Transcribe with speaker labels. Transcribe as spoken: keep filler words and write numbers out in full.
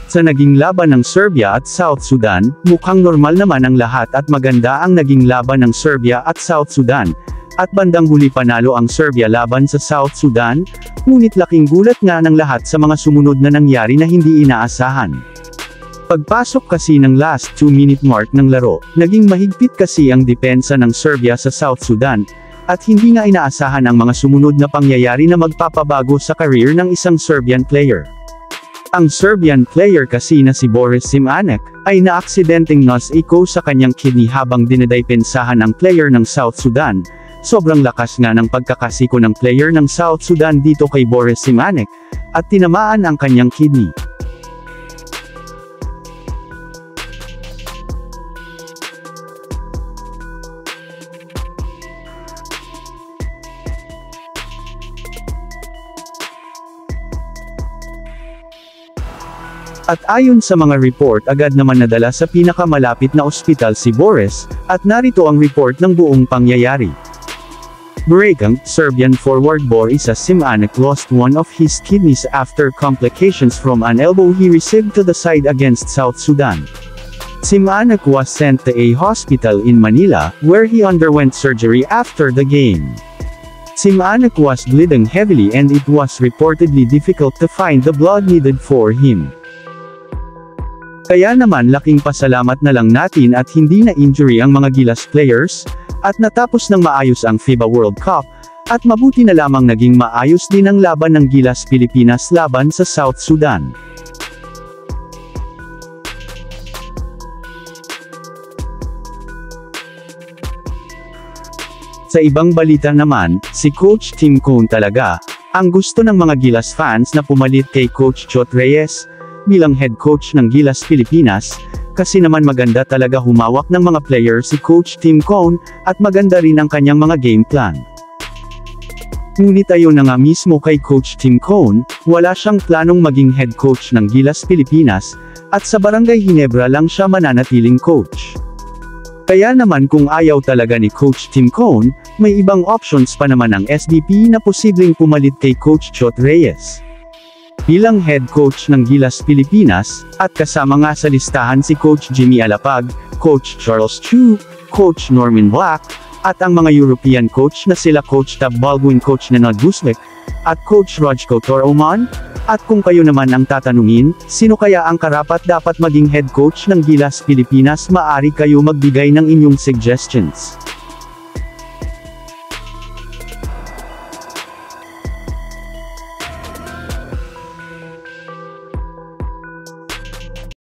Speaker 1: Sa naging laban ng Serbia at South Sudan, mukhang normal naman ang lahat at maganda ang naging laban ng Serbia at South Sudan. At bandang huli panalo ang Serbia laban sa South Sudan, ngunit laking gulat nga ng lahat sa mga sumunod na nangyari na hindi inaasahan. Pagpasok kasi ng last two minute mark ng laro, naging mahigpit kasi ang depensa ng Serbia sa South Sudan, at hindi nga inaasahan ang mga sumunod na pangyayari na magpapabago sa career ng isang Serbian player. Ang Serbian player kasi na si Boris Simanek, ay naaksidenteng nas-iko sa kanyang kidney habang dinedaypensahan ang player ng South Sudan. Sobrang lakas nga ng pagkakasiko ng player ng South Sudan dito kay Boris Simanek, at tinamaan ang kanyang kidney. At ayon sa mga report agad naman nadala sa pinakamalapit na ospital si Boris, at narito ang report ng buong pangyayari. Breaking, Serbian forward Boris Simanek lost one of his kidneys after complications from an elbow he received to the side against South Sudan. Simanek was sent to a hospital in Manila, where he underwent surgery after the game. Simanek was bleeding heavily and it was reportedly difficult to find the blood needed for him. Kaya naman laking pasalamat na lang natin at hindi na injury ang mga Gilas players, at natapos ng maayos ang FIBA World Cup, at mabuti na lamang naging maayos din ang laban ng Gilas Pilipinas laban sa South Sudan. Sa ibang balita naman, si Coach Tim Cone talaga, ang gusto ng mga Gilas fans na pumalit kay Coach Chot Reyes, bilang head coach ng Gilas Pilipinas, kasi naman maganda talaga humawak ng mga player si Coach Tim Cone, at maganda rin ang kanyang mga game plan. Ngunit ayon na nga mismo kay Coach Tim Cone, wala siyang planong maging head coach ng Gilas Pilipinas, at sa Barangay Ginebra lang siya mananatiling coach. Kaya naman kung ayaw talaga ni Coach Tim Cone, may ibang options pa naman ang S D P na posibleng pumalit kay Coach Chot Reyes bilang head coach ng Gilas Pilipinas, at kasama nga sa listahan si Coach Jimmy Alapag, Coach Charles Chu, Coach Norman Black, at ang mga European coach na sila Coach Tab Baldwin, Coach Nenad Guslik, at Coach Rajko Toroman. At kung kayo naman ang tatanungin, sino kaya ang karapat dapat maging head coach ng Gilas Pilipinas, maaari kayo magbigay ng inyong suggestions.